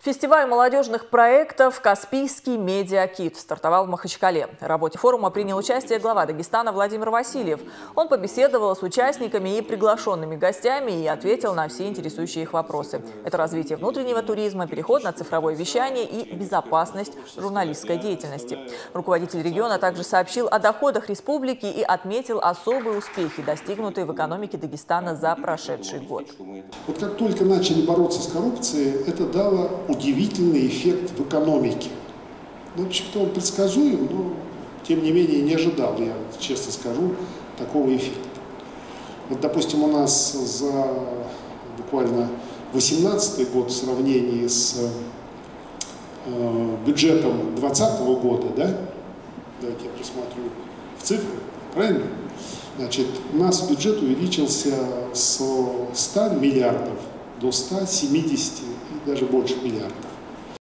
Фестиваль молодежных проектов «Каспийский медиакит» стартовал в Махачкале. В работе форума принял участие глава Дагестана Владимир Васильев. Он побеседовал с участниками и приглашенными гостями и ответил на все интересующие их вопросы. Это развитие внутреннего туризма, переход на цифровое вещание и безопасность журналистской деятельности. Руководитель региона также сообщил о доходах республики и отметил особые успехи, достигнутые в экономике Дагестана за прошедший год. Вот как только начали бороться с коррупцией, это дало удивительный эффект в экономике. Ну, в общем-то, он предсказуем, но, тем не менее, не ожидал, я честно скажу, такого эффекта. Вот, допустим, у нас за буквально 2018 год в сравнении с бюджетом 2020 года, да? Давайте я посмотрю в цифры, правильно? Значит, у нас бюджет увеличился с 100 миллиардов до 170 и даже больше миллиардов.